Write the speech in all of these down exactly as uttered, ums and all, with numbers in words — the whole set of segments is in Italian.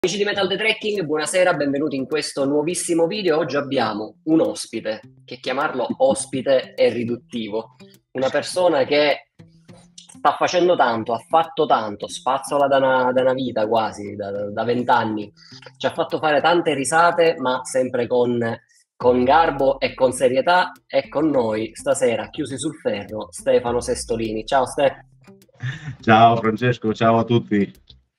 Amici di Metal The Trekking, buonasera, benvenuti in questo nuovissimo video. Oggi abbiamo un ospite, che chiamarlo ospite è riduttivo, una persona che sta facendo tanto, ha fatto tanto, spazzola da una, da una vita quasi, da vent'anni, ci ha fatto fare tante risate, ma sempre con, con garbo e con serietà. E con noi stasera, chiusi sul ferro, Stefano Sestolini. Ciao Ste. Ciao Francesco, ciao a tutti.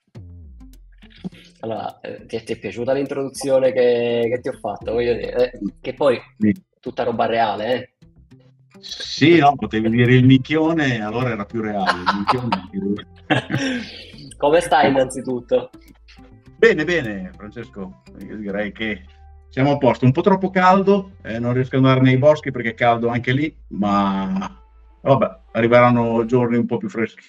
Allora, eh, ti, è, ti è piaciuta l'introduzione che, che ti ho fatto? Voglio dire, eh, che poi tutta roba reale, eh? Sì, no, potevi dire il minchione, allora era più reale. Il minchione più... Come stai innanzitutto? Bene, bene, Francesco. Io direi che siamo a posto. Un po' troppo caldo, eh, non riesco ad andare nei boschi perché è caldo anche lì, ma vabbè, arriveranno giorni un po' più freschi.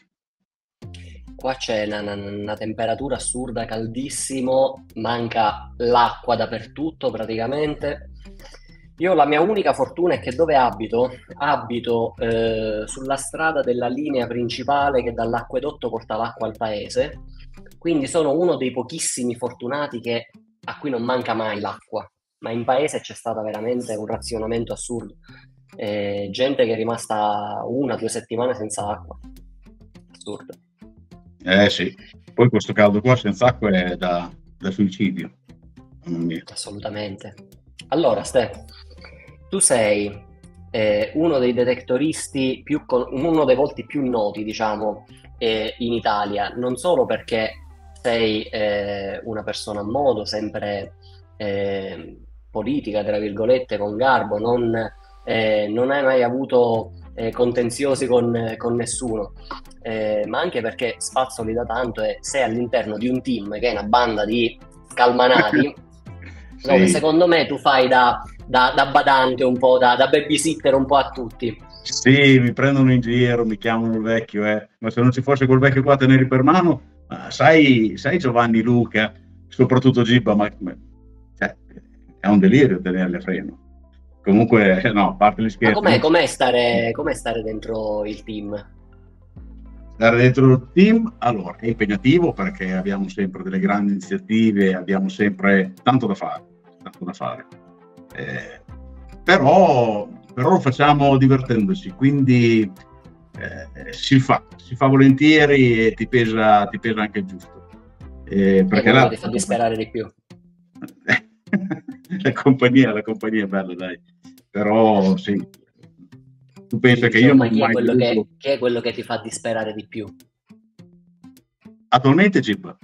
Qua c'è una, una, una temperatura assurda, caldissimo, manca l'acqua dappertutto praticamente. Io la mia unica fortuna è che dove abito, abito eh, sulla strada della linea principale che dall'acquedotto porta l'acqua al paese, quindi sono uno dei pochissimi fortunati che, a cui non manca mai l'acqua, ma in paese c'è stato veramente un razionamento assurdo. Eh, gente che è rimasta una o due settimane senza acqua. Assurdo. Eh sì, poi questo caldo qua senza acqua è da, da suicidio. Mamma mia. Assolutamente. Allora, Ste, tu sei eh, uno dei detectoristi più con- uno dei volti più noti, diciamo, eh, in Italia, non solo perché sei eh, una persona a modo, sempre eh, politica, tra virgolette, con garbo, non, eh, non hai mai avuto eh, contenziosi con, con nessuno, eh, ma anche perché spazzoli da tanto e sei all'interno di un team che è una banda di scalmanati, Sì. dove secondo me tu fai da, da, da badante un po', da, da babysitter un po' a tutti. Sì, mi prendono in giro, mi chiamano il vecchio, eh. Ma se non ci fosse quel vecchio qua a tenere per mano, ma sai, sai Giovanni Luca, soprattutto Gibba, ma, ma cioè, è un delirio tenerli a freno. Comunque, no, a parte gli Ma scherzi, com'è, non ci- com'è stare, com'è stare dentro il team? stare dentro il team, allora, è impegnativo perché abbiamo sempre delle grandi iniziative, abbiamo sempre tanto da fare, tanto da fare. Eh, però, però lo facciamo divertendoci, quindi eh, si fa, si fa volentieri e ti pesa, ti pesa anche il giusto. Eh, Chi è perché quello che là, ti fa disperare di più? la compagnia, la compagnia è bella, dai. Però sì, tu pensa che io Dicevo, ma non ho chi è mai quello voluto... che, chi è quello che ti fa disperare di più? Attualmente Gib.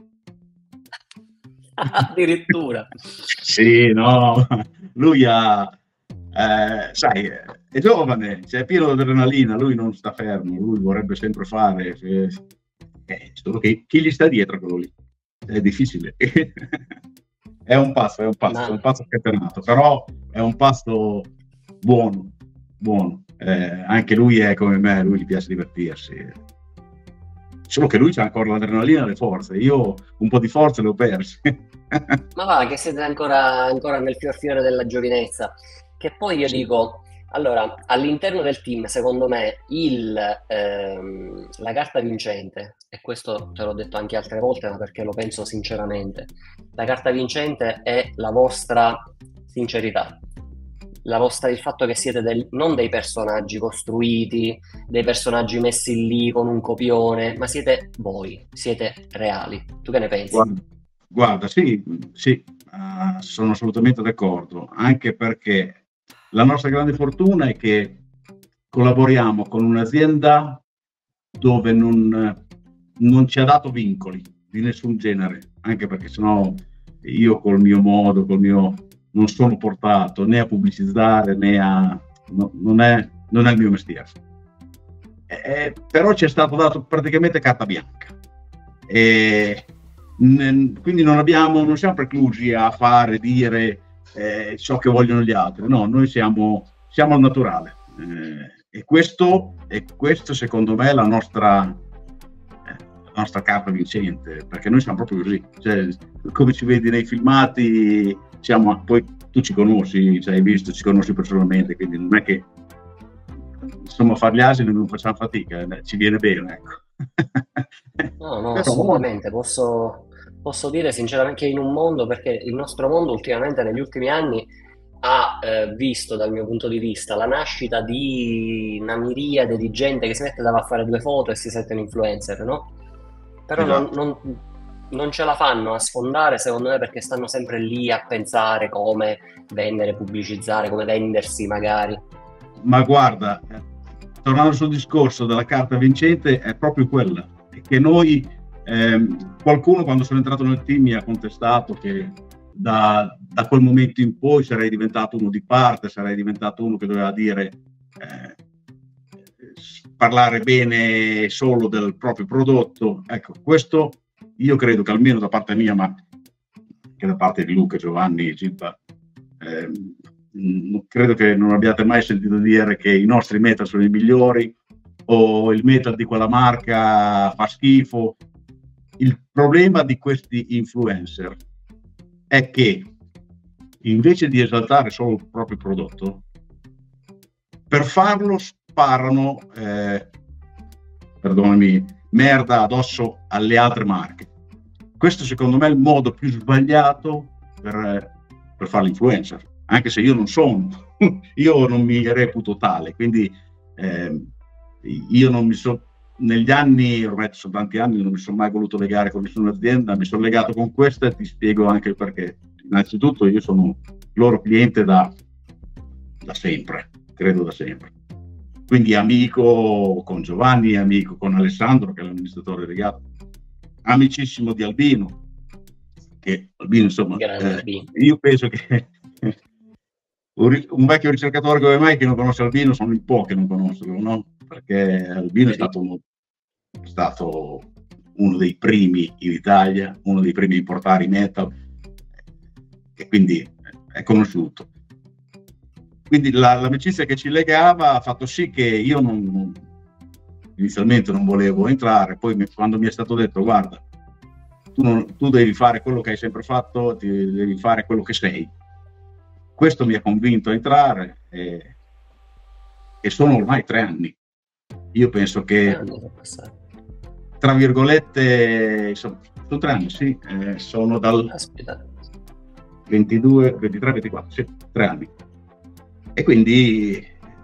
Addirittura. Sì, no, lui ha, eh, sai, è giovane, cioè, è pieno di adrenalina, lui non sta fermo, lui vorrebbe sempre fare, eh, eh, solo che chi gli sta dietro quello lì? È difficile. È un passo, è un passo, è Ma un passo scatenato, però è un passo buono, buono. Eh, anche lui è come me, lui gli piace divertirsi. Solo che lui c'ha ancora l'adrenalina e le forze, io un po' di forze le ho perse. Ma va, che siete ancora, ancora nel fior fiore della giovinezza. Che poi io Sì. dico, allora, all'interno del team, secondo me, il, ehm, la carta vincente, e questo te l'ho detto anche altre volte, ma perché lo penso sinceramente, la carta vincente è la vostra sincerità. La vostra, il fatto che siete del- non dei personaggi costruiti, dei personaggi messi lì con un copione, ma siete voi, siete reali. Tu che ne pensi? Guarda, guarda, sì, sì, eh, sono assolutamente d'accordo, anche perché la nostra grande fortuna è che collaboriamo con un'azienda dove non, non ci ha dato vincoli di nessun genere, anche perché sennò io col mio modo, col mio, non sono portato né a pubblicizzare né a... no- non è, non è il mio mestiere. Eh, però ci è stato dato praticamente carta bianca. E, n- quindi non, abbiamo, non siamo preclusi a fare, dire eh, ciò che vogliono gli altri. No, noi siamo, siamo al naturale. Eh, e, questo, e questo, secondo me, è la nostra, eh, la nostra carta vincente, perché noi siamo proprio così. Cioè, come ci vedi nei filmati, siamo, poi tu ci conosci, ci hai visto, ci conosci personalmente, quindi non è che insomma fare gli asini non facciamo fatica, eh, ci viene bene, ecco. No, no, Però assolutamente, posso, posso dire sinceramente che in un mondo, perché il nostro mondo ultimamente negli ultimi anni ha eh, visto dal mio punto di vista la nascita di una miriade di gente che si mette davanti a fare due foto e si sente un influencer, no? Però non, Esatto. non- non ce la fanno a sfondare, secondo me, perché stanno sempre lì a pensare come vendere, pubblicizzare, come vendersi magari. Ma guarda, eh, tornando sul discorso della carta vincente, è proprio quella, è che noi, ehm, qualcuno quando sono entrato nel team mi ha contestato che da, da quel momento in poi sarei diventato uno di parte, sarei diventato uno che doveva dire, eh, parlare bene solo del proprio prodotto. Ecco, questo io credo che almeno da parte mia, ma anche da parte di Luca, Giovanni e Gilda, ehm, mh, credo che non abbiate mai sentito dire che i nostri metal sono i migliori o il metal di quella marca fa schifo. Il problema di questi influencer è che invece di esaltare solo il proprio prodotto, per farlo sparano, eh, perdonami, merda addosso alle altre marche. Questo secondo me è il modo più sbagliato per, per fare l'influencer, anche se io non sono, io non mi reputo tale, quindi eh, io non mi sono, negli anni, ormai sono tanti anni, non mi sono mai voluto legare con nessuna azienda, mi sono legato con questa e ti spiego anche il perché. Innanzitutto io sono loro cliente da, da sempre, credo da sempre. Quindi amico con Giovanni, amico con Alessandro, che è l'amministratore delegato, amicissimo di Albino, che Albino insomma, Grande eh, B. io penso che un vecchio ricercatore come me che non conosce Albino sono in pochi che non conoscono, no? Perché Albino è stato, uno, è stato uno dei primi in Italia, uno dei primi a importare i metal, e quindi è conosciuto. Quindi la, l'amicizia che ci legava ha fatto sì che io non, non, inizialmente non volevo entrare, poi mi, quando mi è stato detto guarda, tu, non, tu devi fare quello che hai sempre fatto, ti, devi fare quello che sei. Questo mi ha convinto a entrare e, e sono ormai tre anni. Io penso Tre che, anni sono passati. tra virgolette, insomma, sono tre anni, sì, eh, sono dal Aspetta. ventidue, ventitré, ventiquattro, sì, tre anni. E quindi,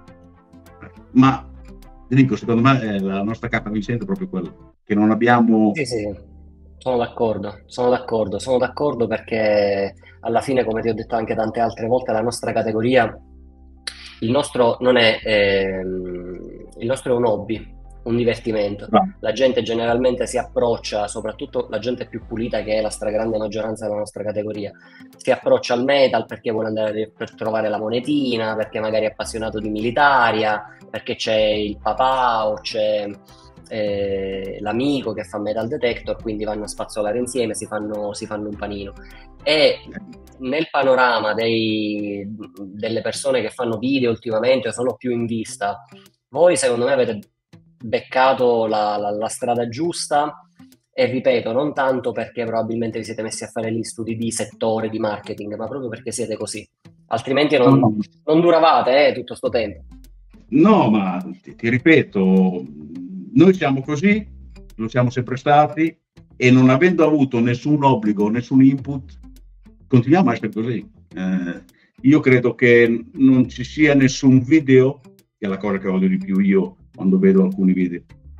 ma ti dico, secondo me eh, la nostra carta vincente è proprio quella, che non abbiamo... Sì, sì, sono d'accordo, sono d'accordo, sono d'accordo perché alla fine, come ti ho detto anche tante altre volte, la nostra categoria, il nostro non è, ehm, il nostro è un hobby, un divertimento. Ah, La gente generalmente si approccia, soprattutto la gente più pulita, che è la stragrande maggioranza della nostra categoria, si approccia al metal perché vuole andare per trovare la monetina, perché magari è appassionato di militaria, perché c'è il papà o c'è eh, l'amico che fa metal detector, quindi vanno a spazzolare insieme, si fanno, si fanno un panino. E nel panorama dei, delle persone che fanno video ultimamente o sono più in vista, voi secondo me avete beccato la, la, la strada giusta. E ripeto, non tanto perché probabilmente vi siete messi a fare gli studi di settore, di marketing, ma proprio perché siete così. Altrimenti no, non, no, non duravate eh, tutto sto tempo. no, ma ti, ti ripeto, noi siamo così, lo siamo sempre stati e non avendo avuto nessun obbligo, nessun input, continuiamo a essere così. Eh, io credo che non ci sia nessun video, che è la cosa che odio di più io quando vedo alcuni video.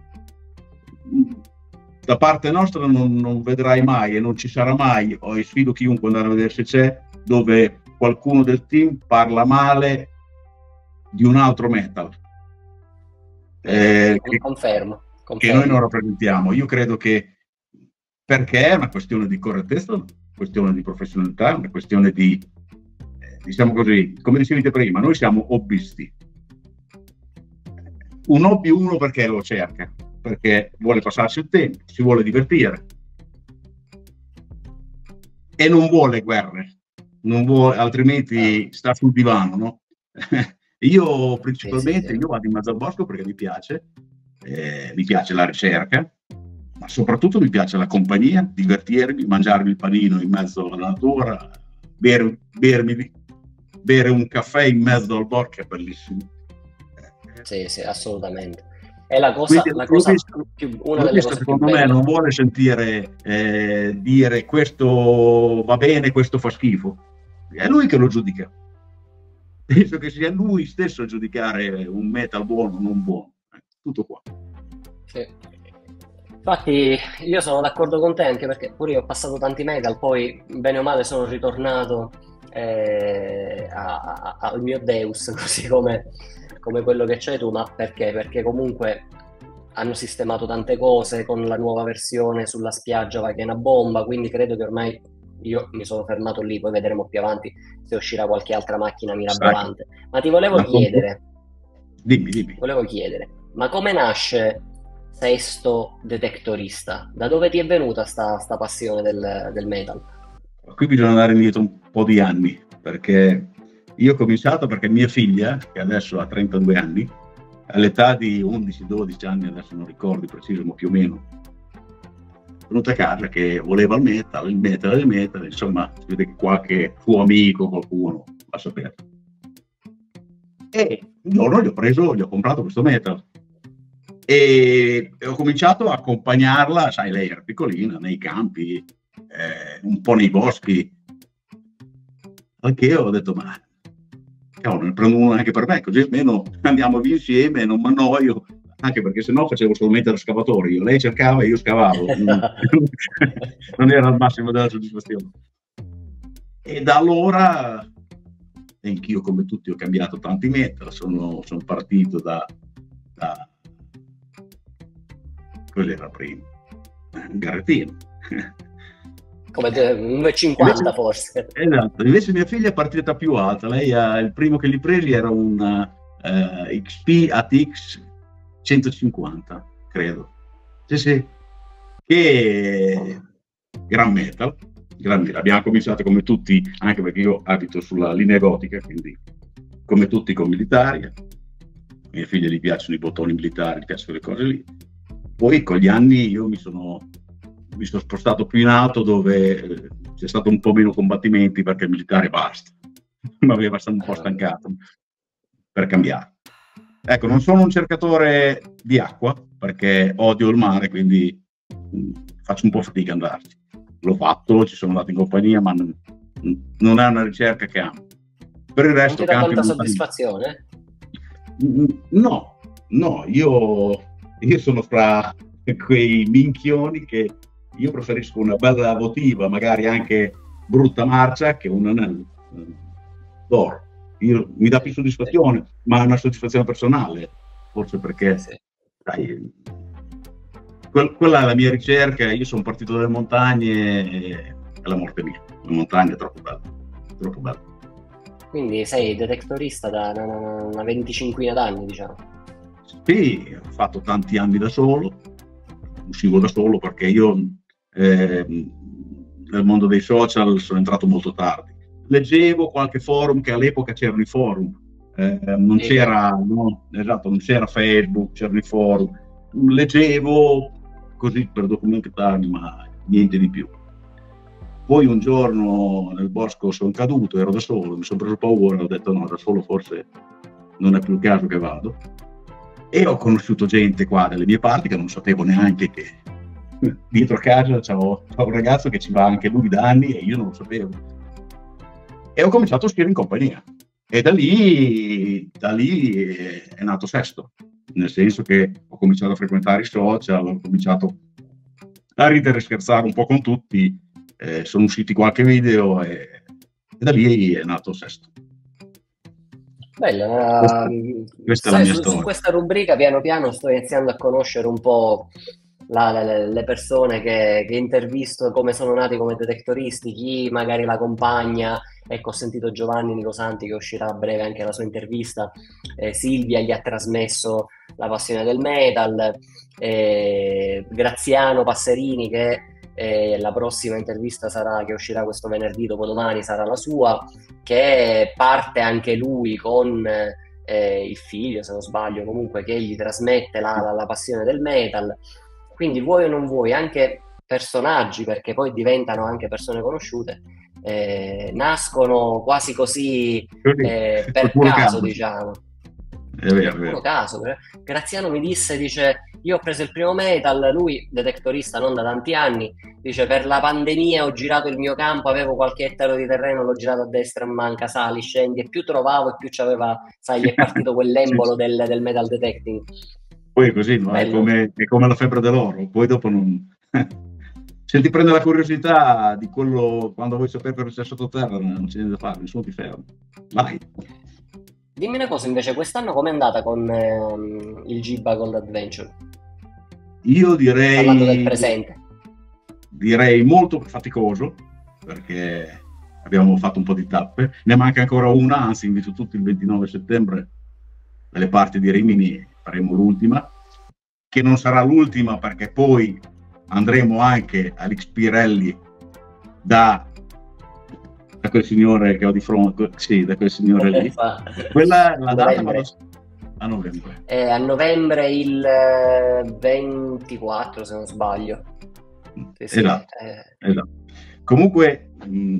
Da parte nostra non, non vedrai mai e non ci sarà mai, o sfido chiunque andare a vedere se c'è, dove qualcuno del team parla male di un altro metal Vero, eh, Con- che, confermo, che noi non confermo. rappresentiamo. Io credo che perché è una questione di correttezza, una questione di professionalità, una questione di, eh, diciamo così, come dicevi te prima, noi siamo hobbisti. Un hobby uno perché lo cerca, perché vuole passarsi il tempo, si vuole divertire e non vuole guerre, non vuole, Ah, altrimenti sta sul divano, no? Io sì, sì, sì. principalmente io vado in mezzo al bosco perché mi piace, eh, mi piace la ricerca, ma soprattutto mi piace la compagnia, divertirmi, mangiarmi il panino in mezzo alla natura, bere, bermi, bere un caffè in mezzo al bosco è bellissimo. Sì, sì, assolutamente. è la cosa, Quindi la cosa l'artista, più, una delle l'artista cose più secondo me belle. non vuole sentire eh, dire questo va bene, questo fa schifo. È lui che lo giudica. Penso che sia lui stesso a giudicare un metal buono o non buono. Tutto qua. Sì. Infatti io sono d'accordo con te anche perché pure io ho passato tanti metal, poi bene o male sono ritornato eh, a- a- al mio Deus, così come, come quello che c'hai tu, ma perché? Perché comunque hanno sistemato tante cose con la nuova versione sulla spiaggia va che è una bomba, quindi credo che ormai io mi sono fermato lì, poi vedremo più avanti se uscirà qualche altra macchina Sai, mirabolante. Ma ti volevo ma con- chiedere, dimmi, dimmi. volevo chiedere, ma come nasce Sesto Detectorista? Da dove ti è venuta sta, sta passione del, del metal? Qui bisogna andare indietro un po' di anni, perché io ho cominciato perché mia figlia, che adesso ha trentadue anni, all'età di undici dodici anni, adesso non ricordo preciso, ma più o meno, è venuta a casa che voleva il metal, il metal, il metal, insomma, si vede che qualche suo amico, qualcuno l'ha saputo. E un giorno gli ho preso, gli ho comprato questo metal e ho cominciato a accompagnarla, sai, lei era piccolina, nei campi, eh, un po' nei boschi, anche io ho detto, ma cavolo, ne prendo uno anche per me, così almeno andiamo via insieme, non mi annoio, anche perché sennò facevo solamente lo scavatore, io, lei cercava e io scavavo, non era il massimo della soddisfazione. E da allora, anch'io come tutti ho cambiato tanti metal, sono, sono partito da, da cos'era prima? Un garrettino. Come te, uno e cinquanta forse. Esatto, invece mia figlia è partita più alta, lei ha, il primo che gli presi era un uh, X P A T X centocinquanta, credo. Sì, sì, che gran metal, gran metal. Abbiamo cominciato come tutti, anche perché io abito sulla linea gotica, quindi come tutti con militari. A mia figlia gli piacciono i bottoni militari, gli piacciono le cose lì. Poi con gli anni io mi sono, mi sono spostato più in alto dove eh, c'è stato un po' meno combattimenti perché il militare basta, mi aveva un po' stancato per cambiare. Ecco, non sono un cercatore di acqua perché odio il mare, quindi mh, faccio un po' fatica ad andarci. L'ho fatto, ci sono andato in compagnia, ma non, non è una ricerca che amo. Per il Non resto ti dà campi tanta montagna. soddisfazione? No, no, io, io sono fra quei minchioni che io preferisco una bella votiva, magari anche brutta marcia, che un anello d'oro. Io, mi dà più soddisfazione, sì, ma è una soddisfazione personale, forse perché sì. Dai, quel, quella è la mia ricerca. Io sono partito dalle montagne e è la morte mia. La montagna è troppo bella, troppo bella. Quindi sei detectorista da una, una, una venticinquina d'anni, diciamo. Sì, ho fatto tanti anni da solo, uscivo da solo perché io eh, nel mondo dei social sono entrato molto tardi. Leggevo qualche forum, che all'epoca c'erano i forum, eh, non Sì, c'era, no, esatto, non c'era Facebook, c'erano i forum. Leggevo così per documentarmi, ma niente di più. Poi un giorno nel bosco sono caduto, ero da solo, mi sono preso paura, ho detto no, da solo forse non è più il caso che vado. E ho conosciuto gente qua dalle mie parti che non sapevo neanche che dietro a casa c'è un ragazzo che ci va anche lui da anni e io non lo sapevo. E ho cominciato a uscire in compagnia. E da lì, da lì è nato Sesto, nel senso che ho cominciato a frequentare i social, ho cominciato a ridere e scherzare un po' con tutti, eh, sono usciti qualche video e, e da lì è nato Sesto. Bella, Questa, questa sai, è la mia su, storia. su questa rubrica piano piano sto iniziando a conoscere un po' la, la, le persone che, che intervisto, come sono nati come detectoristi, chi magari la compagna. Ecco, ho sentito Giovanni Nicosanti che uscirà a breve anche la sua intervista, eh, Silvia gli ha trasmesso la passione del metal, eh, Graziano Passerini che eh, la prossima intervista sarà, che uscirà questo venerdì, dopodomani sarà la sua, che parte anche lui con eh, il figlio, se non sbaglio, comunque che gli trasmette la, la, la passione del metal. Quindi vuoi o non vuoi, anche personaggi, perché poi diventano anche persone conosciute, eh, nascono quasi così eh, per caso, diciamo. è vero, per è vero. puro caso. Graziano mi disse, dice, io ho preso il primo metal, lui detectorista non da tanti anni, dice per la pandemia ho girato il mio campo, avevo qualche ettaro di terreno, l'ho girato a destra e manca, sali, scendi, e più trovavo e più c'aveva, sai, gli è partito Sì, quell'embolo sì. del, del metal detecting. Poi è così, no? È Bello. come, è come la febbre dell'oro, poi dopo non... Se ti prende la curiosità di quello, quando vuoi sapere cosa c'è sottoterra, non c'è niente da fare, nessuno ti ferma. Vai. Dimmi una cosa invece, quest'anno com'è andata con ehm, il Giba Gold Adventure? Io Parlando del direi, presente. direi molto faticoso, perché abbiamo fatto un po' di tappe, ne manca ancora una, anzi invito tutti il ventinove settembre dalle parti di Rimini, faremo l'ultima, che non sarà l'ultima perché poi andremo anche all'X Pirelli da, da quel signore che ho di fronte, sì, da quel signore lì. Quella la data quando... a novembre. Eh, a novembre il eh, ventiquattro, se non sbaglio. Sì, sì, esatto, eh. esatto. Comunque mh,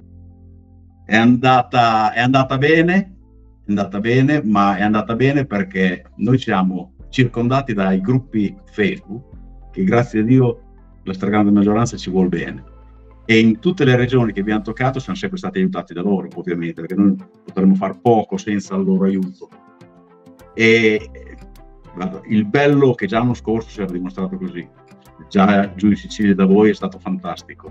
è andata, è andata bene, è andata bene, ma è andata bene perché noi siamo circondati dai gruppi Facebook che grazie a Dio la stragrande maggioranza ci vuol bene, e in tutte le regioni che abbiamo toccato siamo sempre stati aiutati da loro, ovviamente, perché noi potremmo far poco senza il loro aiuto. E guarda, il bello che già l'anno scorso si era dimostrato così, già giù in Sicilia da voi è stato fantastico,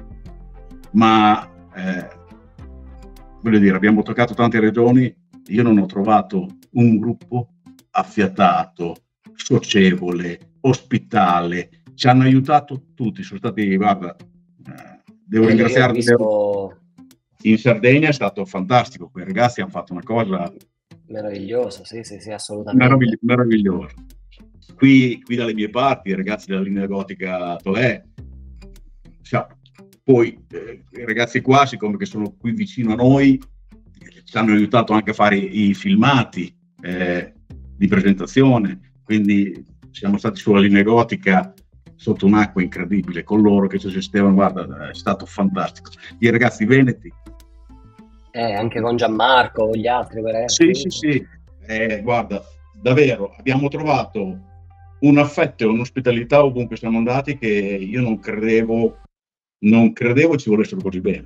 ma eh, voglio dire, abbiamo toccato tante regioni, io non ho trovato un gruppo affiatato, socievole, ospitale, ci hanno aiutato tutti, sono stati, guarda, eh, devo eh, ringraziarti. Visto... In Sardegna è stato fantastico, quei ragazzi hanno fatto una cosa meravigliosa, sì, sì, sì, assolutamente. Meravigli- meravigliosa. Qui, qui dalle mie parti, i ragazzi della linea gotica Tolè, cioè, poi eh, i ragazzi qua, siccome che sono qui vicino a noi, ci hanno aiutato anche a fare i, i filmati eh, di presentazione, quindi siamo stati sulla linea gotica sotto un'acqua incredibile con loro che ci assistevano, guarda, è stato fantastico. I ragazzi veneti, eh, anche con Gianmarco, con gli altri, per sì, sì, sì, eh, guarda, davvero abbiamo trovato un affetto e un'ospitalità ovunque siamo andati che io non credevo non credevo ci volessero così bene,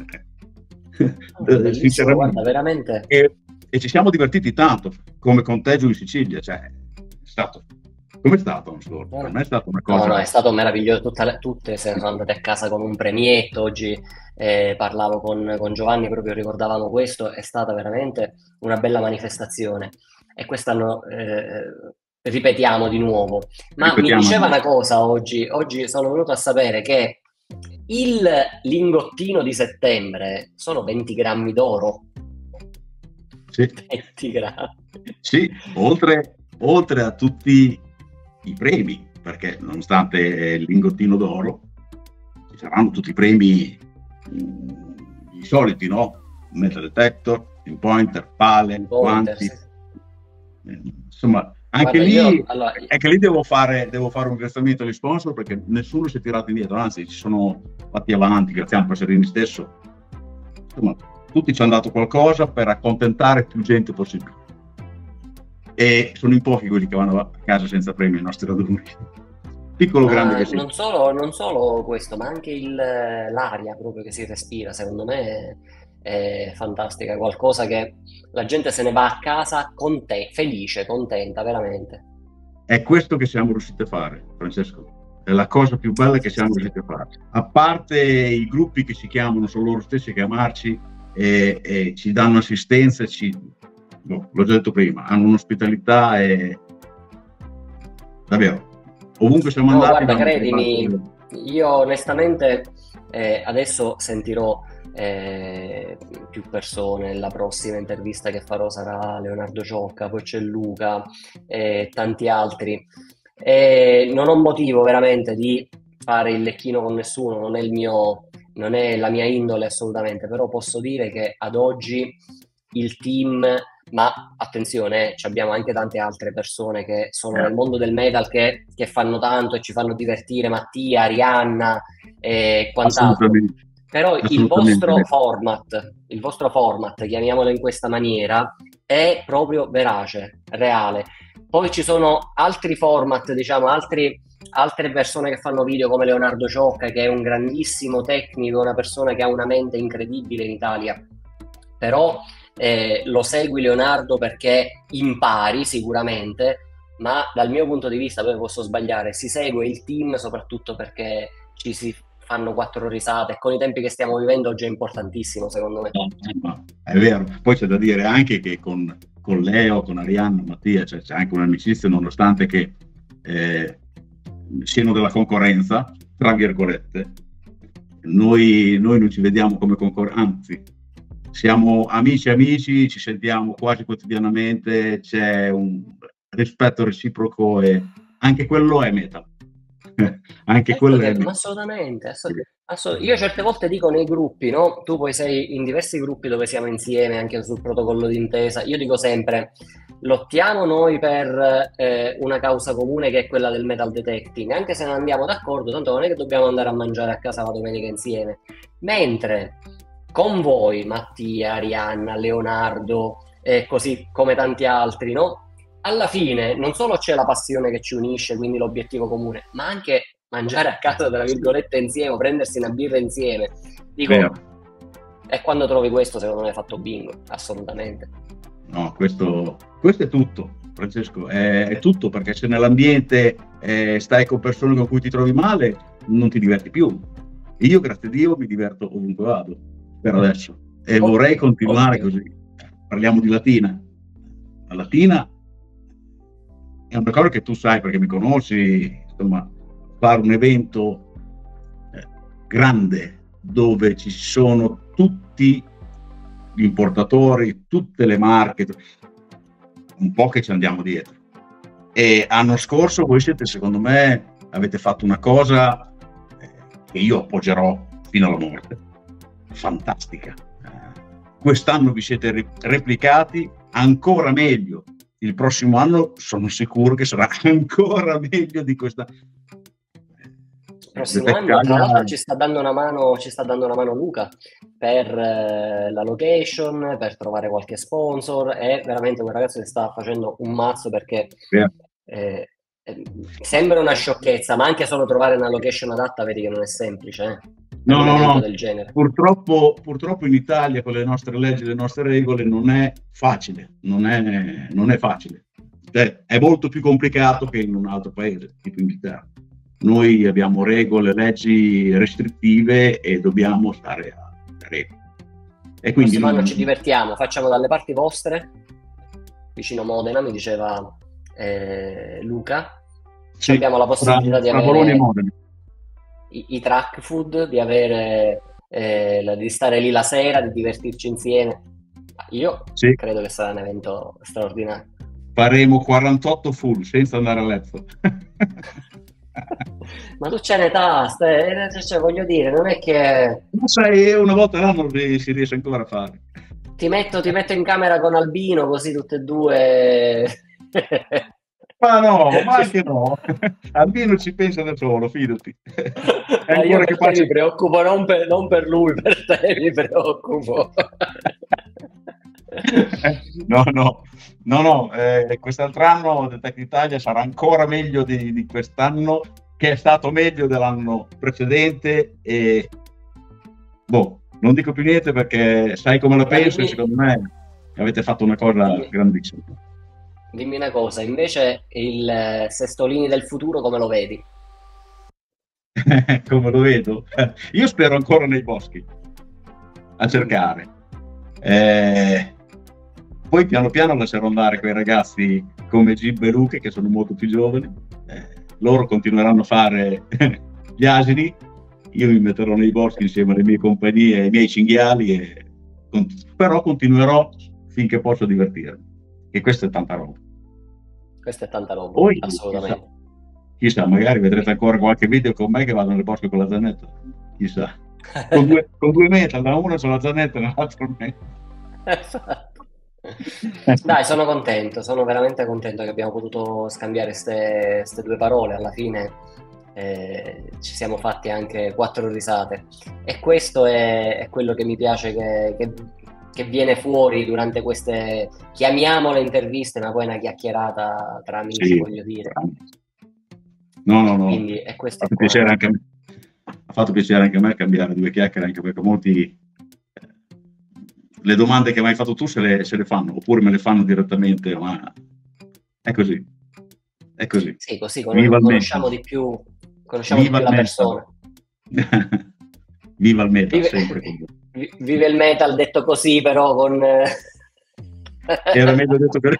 oh, sinceramente, guarda, veramente. e, e ci siamo divertiti tanto come con te giù in Sicilia, cioè è stato come è stato? Eh. Per me è stata una cosa, no, no, è stato meraviglioso. Tutte, tutte se ne sono andate a casa con un premietto. Oggi eh, parlavo con, con Giovanni, proprio ricordavamo questo, è stata veramente una bella manifestazione, e quest'anno eh, ripetiamo di nuovo. Ma ripetiamo, mi diceva una cosa oggi, oggi sono venuto a sapere che il lingottino di settembre sono venti grammi d'oro. Sì, venti grammi. Sì, oltre, oltre a tutti i premi, perché nonostante il lingottino d'oro ci saranno tutti i premi mh, i soliti, no? Metal detector, pinpointer, pale, guanti, Sì. eh, insomma anche Guarda, lì, io, allora, anche lì devo fare, devo fare un ringraziamento agli sponsor perché nessuno si è tirato indietro, anzi ci sono fatti avanti, grazie a Passerini stesso, insomma tutti ci hanno dato qualcosa per accontentare più gente possibile, e sono in pochi quelli che vanno a casa senza premi ai nostri raduni, piccolo o grande che sia. Non solo, non solo questo, ma anche il, l'aria proprio che si respira, secondo me è fantastica, qualcosa che la gente se ne va a casa con te, felice, contenta, veramente. È questo che siamo riusciti a fare, Francesco, è la cosa più bella che siamo riusciti a fare, a parte i gruppi che si chiamano, sono loro stessi a chiamarci e, e ci danno assistenza, ci, no, l'ho già detto prima, hanno un'ospitalità e davvero ovunque siamo no, andati. Guarda, credimi, io onestamente eh, adesso sentirò eh, più persone. La prossima intervista che farò sarà Leonardo Ciocca, poi c'è Luca e tanti altri. E non ho motivo veramente di fare il lecchino con nessuno, non è il mio, non è la mia indole assolutamente, però posso dire che ad oggi il team, ma attenzione, eh, abbiamo anche tante altre persone che sono nel mondo del metal che, che fanno tanto e ci fanno divertire, Mattia, Arianna e quant'altro. Però il vostro format, il vostro format, chiamiamolo in questa maniera, è proprio verace, reale. poi ci sono altri format, diciamo, altri, altre persone che fanno video come Leonardo Ciocca, che è un grandissimo tecnico, una persona che ha una mente incredibile in Italia, però eh, lo segui Leonardo perché impari sicuramente, ma dal mio punto di vista, poi posso sbagliare, si segue il team soprattutto perché ci si fanno quattro risate, e con i tempi che stiamo vivendo oggi è importantissimo secondo me. No, no, è vero, poi c'è da dire anche che con, con Leo, con Arianna, Mattia, cioè, c'è anche un'amicizia, nonostante che eh, siano della concorrenza, tra virgolette. Noi, noi non ci vediamo come concorrenti, anzi, siamo amici amici, ci sentiamo quasi quotidianamente, c'è un rispetto reciproco e anche quello è meta. Anche Certo quello che, è ma meta. assolutamente, asso- asso- io certe volte dico nei gruppi, no? Tu poi sei in diversi gruppi dove siamo insieme anche sul protocollo d'intesa. Io dico sempre, lottiamo noi per eh, una causa comune che è quella del metal detecting, anche se non andiamo d'accordo, tanto non è che dobbiamo andare a mangiare a casa la domenica insieme. Mentre con voi, Mattia, Arianna, Leonardo e così come tanti altri, no? Alla fine non solo c'è la passione che ci unisce, quindi l'obiettivo comune, ma anche mangiare a casa, tra virgolette, insieme, prendersi una birra insieme. Dico, Vero. e quando trovi questo, secondo me hai fatto bingo, assolutamente. No, questo, questo è tutto, Francesco, è, è tutto, perché se nell'ambiente eh, stai con persone con cui ti trovi male, non ti diverti più. Io, grazie a Dio, mi diverto ovunque vado, per adesso, e Oh, vorrei continuare ottimo. così. Parliamo di Latina. La Latina è una cosa che tu sai perché mi conosci, insomma, fare un evento eh, grande dove ci sono tutti gli importatori, tutte le marche, un po' che ci andiamo dietro. E l'anno scorso voi siete, secondo me, avete fatto una cosa eh, che io appoggerò fino alla morte, fantastica. Eh, quest'anno vi siete re- replicati ancora meglio. Il prossimo anno sono sicuro che sarà ancora meglio di questa. Prossimo anno, tra Italia. l'altro, ci sta dando una mano, ci sta dando una mano Luca per eh, la location, per trovare qualche sponsor. È veramente quel ragazzo che sta facendo un mazzo perché Eh, eh, eh, sembra una sciocchezza, ma anche solo trovare una location adatta, vedi che non è semplice, eh, per No, un no, evento no. del genere. Purtroppo, purtroppo in Italia con le nostre leggi, le nostre regole non è facile, non è, non è facile. Cioè, è molto più complicato che in un altro paese, tipo Inghilterra. Noi abbiamo regole, leggi restrittive e dobbiamo stare a regole. E Il quindi prossimo anno non... ci divertiamo, facciamo dalle parti vostre, vicino Modena, mi diceva eh, Luca. Ci Sì, abbiamo la fra, possibilità di fra Bologna e avere Modena. i, i track food, di avere eh, la- di stare lì la sera, di divertirci insieme. Io Sì, credo che sarà un evento straordinario. faremo quarantotto full senza andare a letto. Ma tu c'hai l'età, stai- eh, cioè, voglio dire, non è che Ma sai, una volta l'anno si riesce ancora a fare. ti metto, ti metto in camera con Albino così tutte e due. Ma no, ma anche no. Albino ci pensa da solo, fidati. È Ma io ancora per te mi capace. preoccupo, non per, non per lui, per te mi preoccupo. No, no, no, no. Eh, quest'altro anno The Tech Italia sarà ancora meglio di, di quest'anno, che è stato meglio dell'anno precedente. E boh, non dico più niente perché sai come la Ma penso e dimmi, secondo me avete fatto una cosa dimmi, grandissima. dimmi una cosa, invece il eh, Sestolini del futuro come lo vedi? Come lo vedo? Io spero ancora nei boschi a cercare. Eh, poi piano piano lascerò andare quei ragazzi come Gib e Luca che sono molto più giovani. Eh, loro continueranno a fare gli asini. Io mi metterò nei boschi insieme alle mie compagnie, ai miei cinghiali, e, però continuerò finché posso divertirmi. E questa è tanta roba. Questa è tanta roba, Poi, chissà, assolutamente. chissà, magari vedrete ancora qualche video con me che vado nel bosco con la zanetta. Chissà. Con due, con due metal, da una sulla zanetta e dall'altra un metro. Dai, sono contento, sono veramente contento che abbiamo potuto scambiare queste due parole. Alla fine eh, ci siamo fatti anche quattro risate e questo è, è quello che mi piace che, che, che viene fuori durante queste, chiamiamole interviste, ma poi è una chiacchierata tra amici, Sì, voglio dire. no, no, E no. quindi è questo Ha è fatto piacere quanto. anche a me. Ha fatto piacere anche a me cambiare due chiacchiere, anche perché molti eh, le domande che mi hai fatto tu se le, se le fanno, oppure me le fanno direttamente, ma è così, è così. Sì, così con- Viva il conosciamo metal, di più, conosciamo di viva più il la metal, persona. viva il metal, Vive, sempre con voi. vi- vive il metal detto così, però con... eh, Era meglio detto per...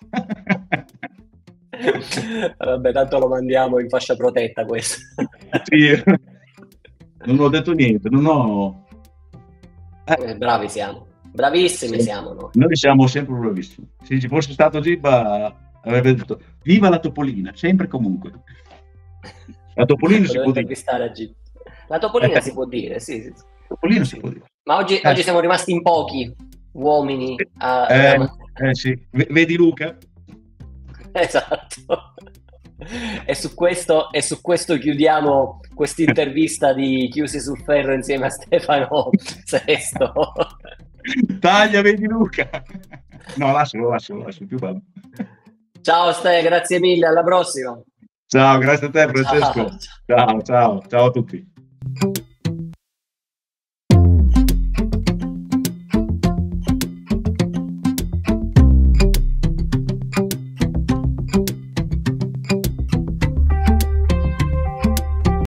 Vabbè, tanto lo mandiamo in fascia protetta questo. Sì, non ho detto niente, non ho... Eh, Eh, bravi siamo, bravissimi sì. siamo noi. Noi siamo sempre bravissimi. Se ci fosse stato Giba avrebbe detto viva la Topolina, sempre e comunque. La Topolina Lo si devo può dire. intervistare a G. La Topolina si può dire, sì, sì, sì. Topolino si Sì. può dire. Ma oggi, Eh, oggi siamo rimasti in pochi uomini a... eh, a- eh, sì. V- vedi Luca? Esatto. E su questo, e su questo chiudiamo questa intervista di Chiusi sul Ferro insieme a Stefano Sesto. Taglia, vedi Luca? No, lascialo, lascialo, lascialo, più bello. Ciao Ste, grazie mille, alla prossima. Ciao, grazie a te Ciao. Francesco. Ciao, ciao, ciao a tutti.